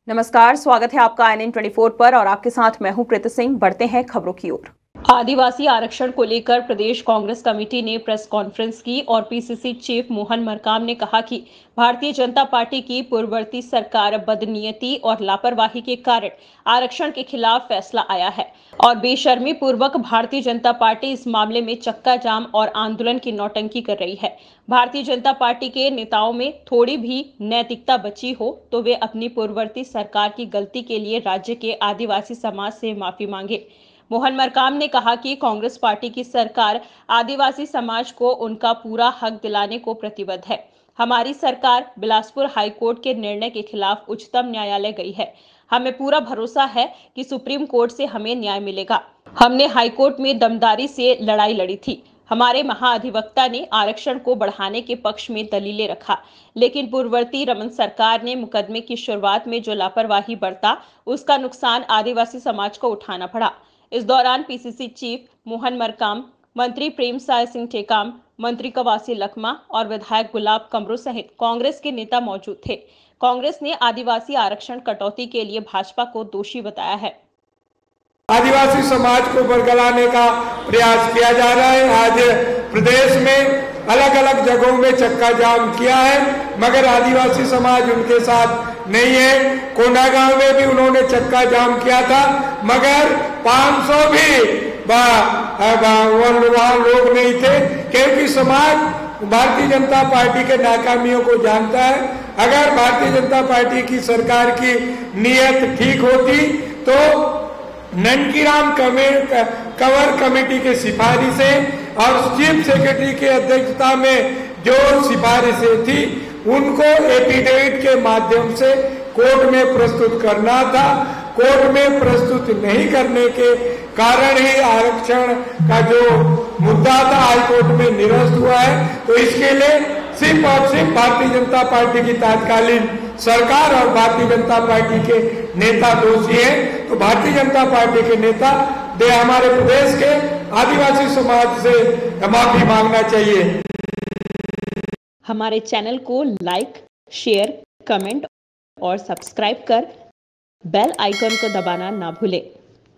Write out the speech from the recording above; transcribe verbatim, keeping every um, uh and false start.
नमस्कार, स्वागत है आपका I N N twenty four पर और आपके साथ मैं हूं प्रीति सिंह। बढ़ते हैं खबरों की ओर। आदिवासी आरक्षण को लेकर प्रदेश कांग्रेस कमेटी ने प्रेस कॉन्फ्रेंस की और P C C chief Mohan Markam ने कहा कि भारतीय जनता पार्टी की पूर्ववर्ती सरकार बदनीयती और लापरवाही के कारण आरक्षण के खिलाफ फैसला आया है और बेशर्मी पूर्वक भारतीय जनता पार्टी इस मामले में चक्का जाम और आंदोलन की नौटंकी कर रही है। भारतीय जनता पार्टी के नेताओं में थोड़ी भी नैतिकता बची हो तो वे अपनी पूर्ववर्ती सरकार की गलती के लिए राज्य के आदिवासी समाज से माफी मांगे। मोहन मरकाम ने कहा कि कांग्रेस पार्टी की सरकार आदिवासी समाज को उनका पूरा हक दिलाने को प्रतिबद्ध है। हमारी सरकार बिलासपुर हाईकोर्ट के निर्णय के खिलाफ उच्चतम न्यायालय गई है। हमें पूरा भरोसा है कि सुप्रीम कोर्ट से हमें न्याय मिलेगा। हमने हाईकोर्ट में दमदारी से लड़ाई लड़ी थी। हमारे महाधिवक्ता ने आरक्षण को बढ़ाने के पक्ष में दलीलें रखा, लेकिन पूर्ववर्ती रमन सरकार ने मुकदमे की शुरुआत में जो लापरवाही बरता, उसका नुकसान आदिवासी समाज को उठाना पड़ा। इस दौरान P C C chief Mohan Markam, मंत्री प्रेमसाय सिंह टेकाम, मंत्री कवासी लखमा और विधायक गुलाब कमरो सहित कांग्रेस के नेता मौजूद थे। कांग्रेस ने आदिवासी आरक्षण कटौती के लिए भाजपा को दोषी बताया है। आदिवासी समाज को बरगलाने का प्रयास किया जा रहा है। आज प्रदेश में अलग अलग जगहों में चक्का जाम किया है, मगर आदिवासी समाज उनके साथ नहीं है। कोंडागांव में भी उन्होंने चक्का जाम किया था, मगर पाँच सौ भी वहां लोग नहीं थे, क्योंकि समाज भारतीय जनता पार्टी के नाकामियों को जानता है। अगर भारतीय जनता पार्टी की सरकार की नीयत ठीक होती तो ननकीराम कंवर कमेटी की सिफारिशें और चीफ सेक्रेटरी की अध्यक्षता में जो सिफारिशें थी उनको एफिडेविट के माध्यम से कोर्ट में प्रस्तुत करना था। कोर्ट में प्रस्तुत नहीं करने के कारण ही आरक्षण का जो मुद्दा था हाईकोर्ट में निरस्त हुआ है। तो इसके लिए सिर्फ और सिर्फ भारतीय जनता पार्टी की तात्कालीन सरकार और भारतीय जनता पार्टी के नेता दोषी हैं। तो भारतीय जनता पार्टी के नेता दे हमारे प्रदेश के आदिवासी समाज से माफी मांगना चाहिए। हमारे चैनल को लाइक, शेयर, कमेंट और सब्सक्राइब कर बेल आइकन को दबाना ना भूलें।